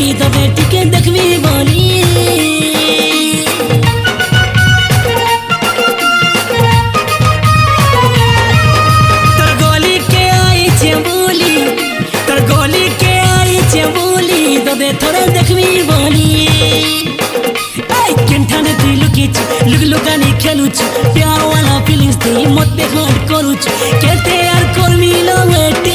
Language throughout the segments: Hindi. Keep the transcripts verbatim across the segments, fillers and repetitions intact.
तबे टिके देखबी बोली तर गोली के आई छे बोली तर गोली के आई छे बोली तबे थोड़े देखबी बोली आई केंठाने तुई लुकिच लुक लुकानी खेलुच प्यार वाला फीलिंग्स दे मत हट करूच केते यार करमी लो बेटी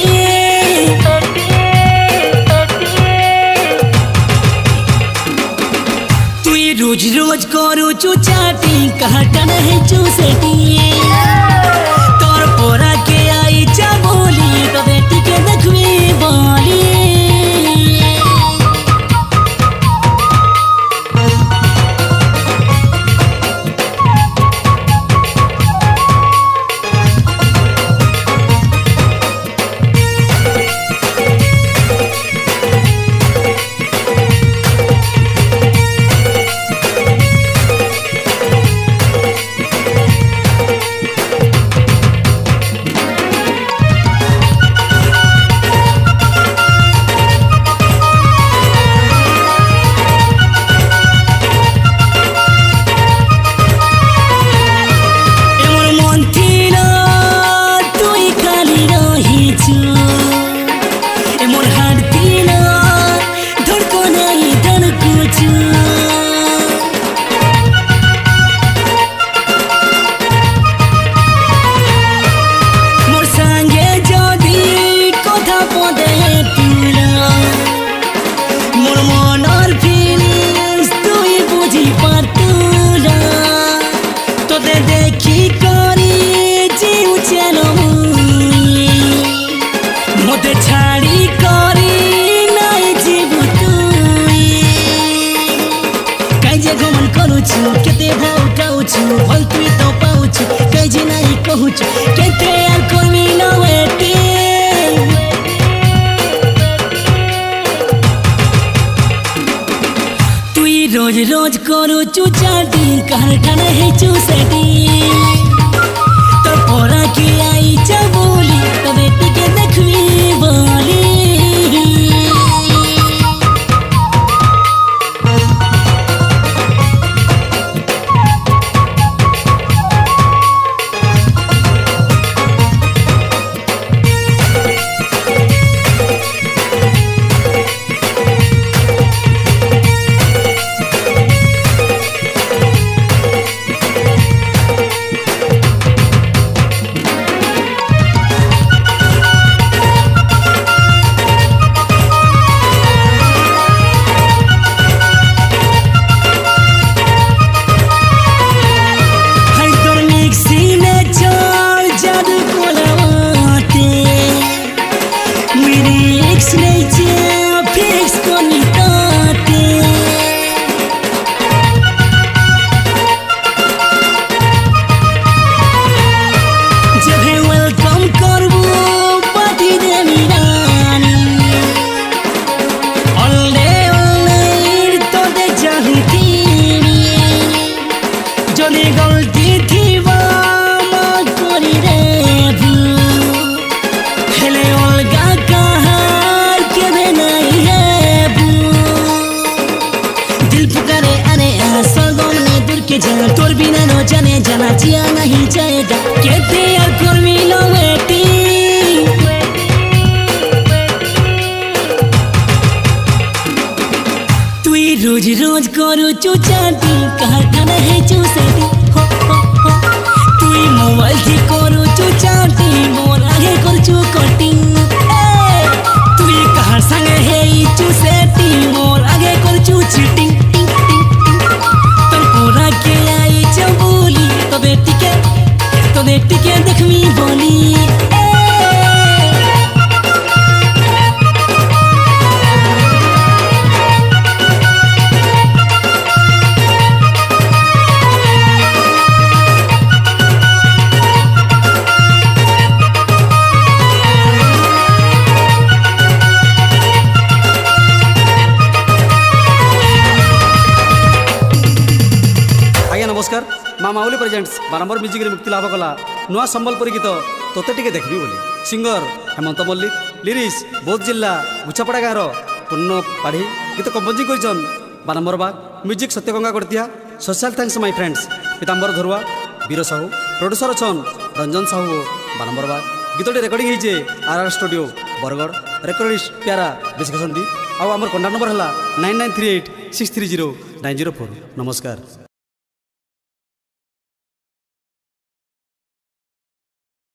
रोज रोज करू चू चाटी कहता नहीं चूसेटी तोर पोरा के आई चा बोली तो बेटी के देखवी बोली केते भाव काउछु भल तुई तो पाउछु कहि नाही कहूछु केते यार करमी न बेटी तुई रोज रोज करू चू चाटी कहर ठाने है चूसेटी तो पोरा के आई चा बोली तो बेटी के देखवी बोली तोर बिना न जाने जाना जिया नहीं जाएगा केते यार करमी लो बेटी तुई रोज रोज करू चू चाटी कहर ठाने है चूसेटी हो हो हो तुई मोबाइल थी करू चू चाटी मोर आगे कर चू कटिंग तुई कहर संगे है चूसेटी मोर आगे कर चू चीटिंग तो बेटी के देखवी बोली नमस्कार माँ माउली प्रेजेंट्स बारंबार म्यूजिक रे मुक्ति लाभ कला नुआ संबलपुरी गीत तोते टिके देखबी बोली सिंगर हेमंत मल्लिक लिरिक्स बौद्ध जिला गुछापड़ा गाँव ପୂର୍ଣ୍ଣ ପାଢ଼ୀ ଗୀତ କମ୍ପୋଜିଂ କରିଛନ୍ ବାରମ୍ବର ବାଗ ମ୍ୟୁଜିକ୍ ସତ୍ୟଗଙ୍ଗା କରିଦିଆ special thanks my friends Pitambar Dharua Bir Sahu producer ଅଛନ୍ ରଞ୍ଜନ ସାହୁ ବାରମ୍ବର ବାଗ ଗୀତଟି ରେକର୍ଡିଂ ହେଇଛେ R R studio Bargarh recordist ପ୍ୟାରା ବେଶୀ ଅଛନ୍ତି ଆଉ ଆମର କଣ୍ଟାକ୍ଟ ନମ୍ବର ହେଲା nine nine three eight six three zero nine zero four ନମସ୍କାର।